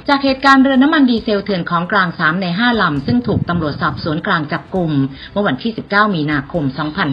จากเหตุการณ์เรือน้ำมันดีเซลเถื่อนของกลาง3ใน5ลำซึ่งถูกตำรวจสอบสวนกลางจับกุมเมื่อวันที่19มีนาคม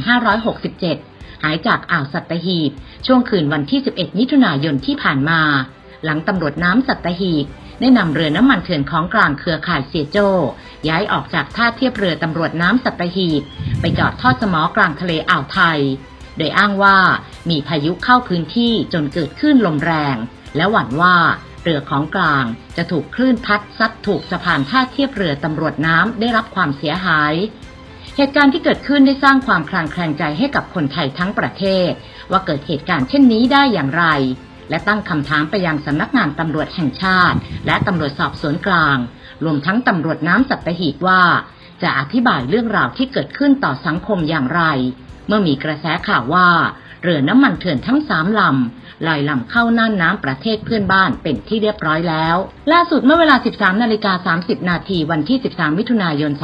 2567หายจากอ่าวสัตหีบช่วงคืนวันที่11มิถุนายนที่ผ่านมาหลังตำรวจน้ำสัตหีบได้นำเรือน้ำมันเถื่อนของกลางเครือข่ายเสียโจ้ย้ายออกจากท่าเทียบเรือตำรวจน้ำสัตหีบไปจอดทอดสมอกลางทะเลอ่าวไทยโดยอ้างว่ามีพายุเข้าพื้นที่จนเกิดคลื่นลมแรงและหวั่นว่าเรือของกลางจะถูกคลื่นพัดซัดถูกสะพานท่าเทียบเรือตำรวจน้ำได้รับความเสียหายเหตุการณ์ที่เกิดขึ้นได้สร้างความคลางแคลงใจให้กับคนไทยทั้งประเทศว่าเกิดเหตุการณ์เช่นนี้ได้อย่างไรและตั้งคำถามไปยังสำนักงานตำรวจแห่งชาติและตำรวจสอบสวนกลางรวมทั้งตำรวจน้ำสัตหีบว่าจะอธิบายเรื่องราวที่เกิดขึ้นต่อสังคมอย่างไรเมื่อมีกระแสข่าวว่าเรือน้ำมันเถื่อนทั้ง3ลำลอยลำเข้าน่านน้ำประเทศเพื่อนบ้านเป็นที่เรียบร้อยแล้วล่าสุดเมื่อเวลา 13:30 น.วันที่13มิถุนายน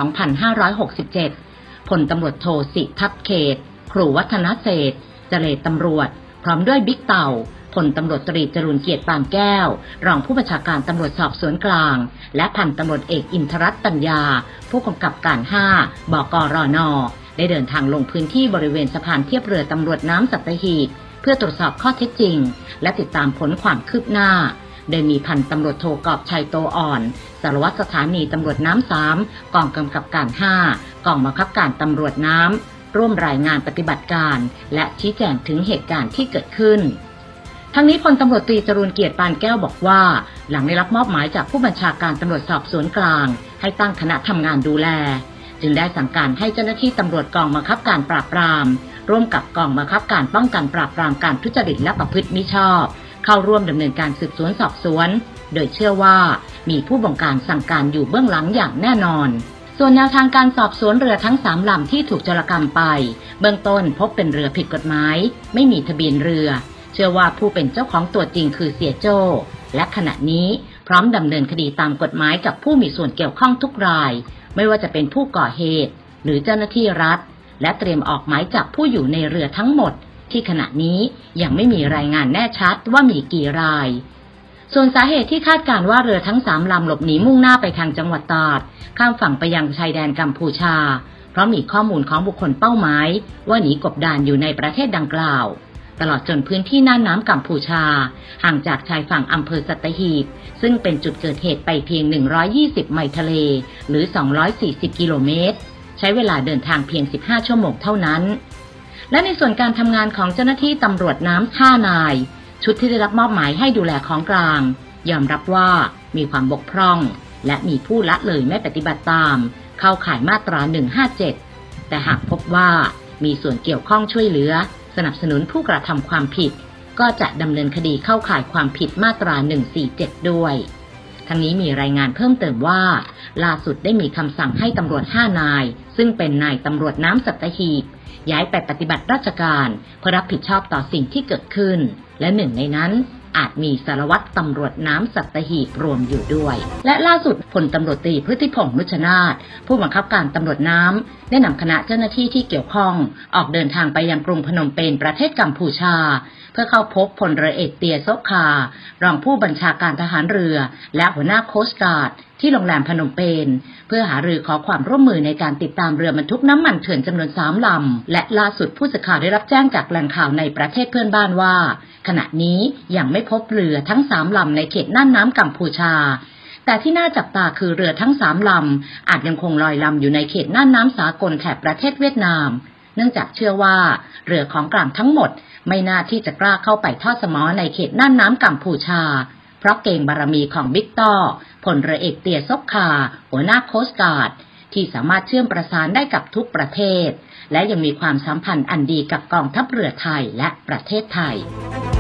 2567พลตำรวจโทสิทัพเขตครูวัฒนเศรษฐ์เจรตำรวจพร้อมด้วยบิ๊กเต่าพลตำรวจตรีจรูญเกียรติปานแก้วรองผู้บัญชาการตำรวจสอบสวนกลางและพันตำรวจเอกอินทรัตน์ตัญญาผู้กำกับการ5 บกรน.ได้เดินทางลงพื้นที่บริเวณสะพานเทียบเรือตำรวจน้ำสัตหีบเพื่อตรวจสอบข้อเท็จจริงและติดตามผลความคืบหน้าโดยมีพันตำรวจโทกอบชัยโตอ่อนสารวัตรสถานีตำรวจน้ำ3กองกำกับการ5กองบังคับการตำรวจน้ำร่วมรายงานปฏิบัติการและชี้แจงถึงเหตุการณ์ที่เกิดขึ้นทั้งนี้พลตำรวจตรีจรูญเกียรติปานแก้วบอกว่าหลังได้รับมอบหมายจากผู้บัญชาการตำรวจสอบสวนกลางให้ตั้งคณะทำงานดูแลจึงได้สั่งการให้เจ้าหน้าที่ตำรวจกองบังคับการปราบปรามร่วมกับกองบังคับการป้องกันปราบปรามการทุจริตและประพฤติมิชอบเข้าร่วมดำเนินการสืบสวนสอบสวนโดยเชื่อว่ามีผู้บงการสั่งการอยู่เบื้องหลังอย่างแน่นอนส่วนแนวทางการสอบสวนเรือทั้ง3ลำที่ถูกโจรกรรมไปเบื้องต้นพบเป็นเรือผิดกฎหมายไม่มีทะเบียนเรือเชื่อว่าผู้เป็นเจ้าของตัวจริงคือเสียโจ้และขณะนี้พร้อมดำเนินคดีตามกฎหมายกับผู้มีส่วนเกี่ยวข้องทุกรายไม่ว่าจะเป็นผู้ก่อเหตุหรือเจ้าหน้าที่รัฐและเตรียมออกหมายจับผู้อยู่ในเรือทั้งหมดที่ขณะนี้ยังไม่มีรายงานแน่ชัดว่ามีกี่รายส่วนสาเหตุที่คาดการณ์ว่าเรือทั้ง3ลำหลบหนีมุ่งหน้าไปทางจังหวัดตราดข้ามฝั่งไปยังชายแดนกัมพูชาเพราะมีข้อมูลของบุคคลเป้าหมายว่าหนีกบดานอยู่ในประเทศดังกล่าวตลอดจนพื้นที่น่านน้ำกัมพูชาห่างจากชายฝั่งอำเภอสัตหีบซึ่งเป็นจุดเกิดเหตุไปเพียง120ไมล์ทะเลหรือ240กิโลเมตรใช้เวลาเดินทางเพียง15ชั่วโมงเท่านั้นและในส่วนการทำงานของเจ้าหน้าที่ตำรวจน้ำ5นายชุดที่ได้รับมอบหมายให้ดูแลของกลางยอมรับว่ามีความบกพร่องและมีผู้ละเลยไม่ปฏิบัติตามเข้าข่ายมาตรา157แต่หากพบว่ามีส่วนเกี่ยวข้องช่วยเหลือสนับสนุนผู้กระทำความผิดก็จะดำเนินคดีเข้าข่ายความผิดมาตรา147ด้วยทั้งนี้มีรายงานเพิ่มเติมว่าล่าสุดได้มีคำสั่งให้ตำรวจ5นายซึ่งเป็นนายตำรวจน้ำสัตหีบย้ายไปปฏิบัติราชการเพื่อรับผิดชอบต่อสิ่งที่เกิดขึ้นและหนึ่งในนั้นอาจมีสารวัตรตำรวจน้ำสัตหีบรวมอยู่ด้วยและล่าสุดพลตำรวจตรีพฤติพงษ์นุชนาถผู้บังคับการตำรวจน้ำได้นำคณะเจ้าหน้าที่ที่เกี่ยวข้องออกเดินทางไปยังกรุงพนมเปญประเทศกัมพูชาเพื่อเข้าพบพลเรือเอกเตียโซคารองผู้บัญชาการทหารเรือและหัวหน้าโคสต์การ์ดที่โรงแรมพนมเปญเพื่อหารือขอความร่วมมือในการติดตามเรือบรรทุกน้ำมันเถื่อนจำนวน3ลำและล่าสุดผู้สื่อข่าวได้รับแจ้งจากแหล่งข่าวในประเทศเพื่อนบ้านว่าขณะนี้ยังไม่พบเรือทั้ง3ลำในเขตน่านน้ำกัมพูชาแต่ที่น่าจับตาคือเรือทั้ง3ลำอาจยังคงลอยลำอยู่ในเขตน่านน้ำสากลแถบประเทศเวียดนามเนื่องจากเชื่อว่าเรือของกลางทั้งหมดไม่น่าที่จะกล้าเข้าไปทอดสมอในเขตน่านน้ำกัมพูชาเพราะเกรงบารมีของบิ๊กต่อพลเรือเอกเตียซกคาหัวหน้าโคสต์การ์ดที่สามารถเชื่อมประสานได้กับทุกประเทศและยังมีความสัมพันธ์อันดีกับกองทัพเรือไทยและประเทศไทย